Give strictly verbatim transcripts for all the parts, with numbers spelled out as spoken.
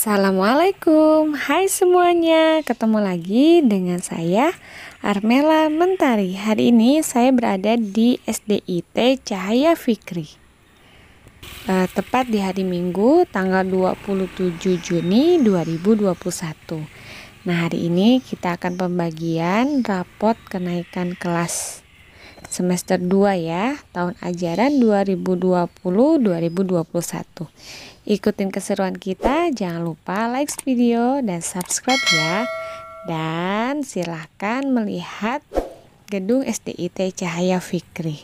Assalamualaikum, hai semuanya, ketemu lagi dengan saya Armela Mentari. Hari ini saya berada di S D I T Cahaya Fikri, e, tepat di hari Minggu tanggal dua puluh tujuh Juni dua ribu dua puluh satu. Nah, hari ini kita akan pembagian rapot kenaikan kelas semester dua ya, tahun ajaran dua ribu dua puluh dua ribu dua puluh satu. Ikutin keseruan kita, jangan lupa like video dan subscribe ya. Dan silahkan melihat gedung S D I T Cahaya Fikri.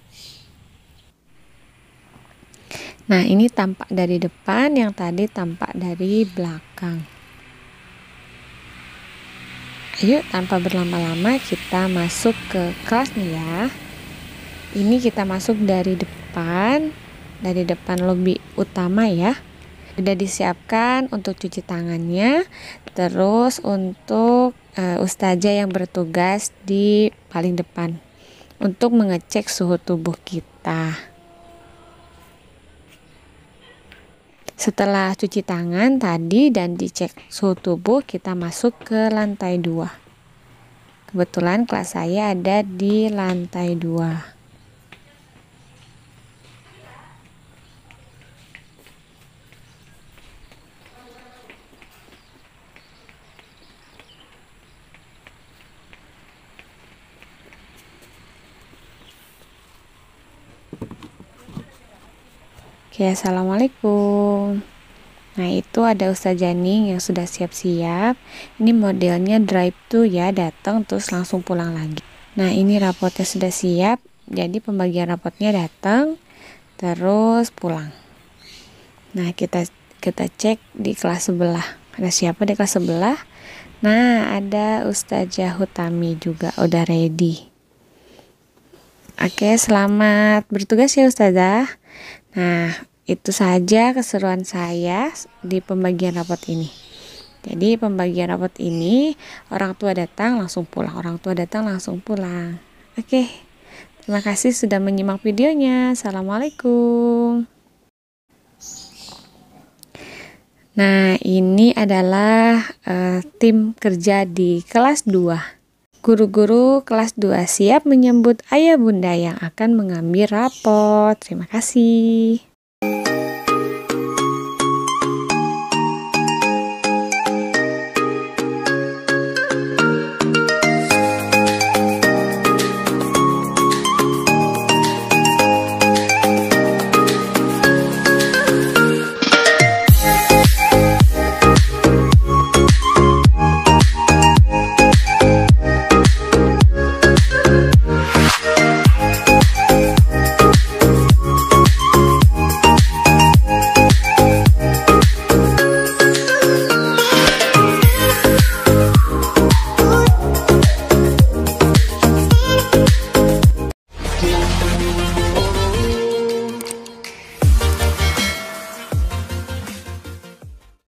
Nah, ini tampak dari depan, yang tadi tampak dari belakang. Ayo, tanpa berlama-lama kita masuk ke kelasnya ya. Ini kita masuk dari depan, dari depan lobi utama ya. Sudah disiapkan untuk cuci tangannya. Terus untuk uh, ustazah yang bertugas di paling depan untuk mengecek suhu tubuh kita. Setelah cuci tangan tadi dan dicek suhu tubuh, kita masuk ke lantai dua. Kebetulan kelas saya ada di lantai dua. Oke, assalamualaikum. Nah, itu ada Ustazah Ning yang sudah siap-siap. Ini modelnya drive to ya, datang terus langsung pulang lagi. Nah, ini rapotnya sudah siap. Jadi pembagian rapotnya datang terus pulang. Nah, kita kita cek di kelas sebelah. Ada siapa di kelas sebelah? Nah, ada Ustazah Hutami juga udah ready. Oke, selamat bertugas ya Ustazah. Nah, itu saja keseruan saya di pembagian rapot ini. Jadi pembagian rapot ini, orang tua datang langsung pulang, orang tua datang langsung pulang. Oke, terima kasih sudah menyimak videonya. Assalamualaikum. Nah, ini adalah uh, tim kerja di kelas dua. Guru-guru kelas dua siap menyambut ayah bunda yang akan mengambil rapot. Terima kasih.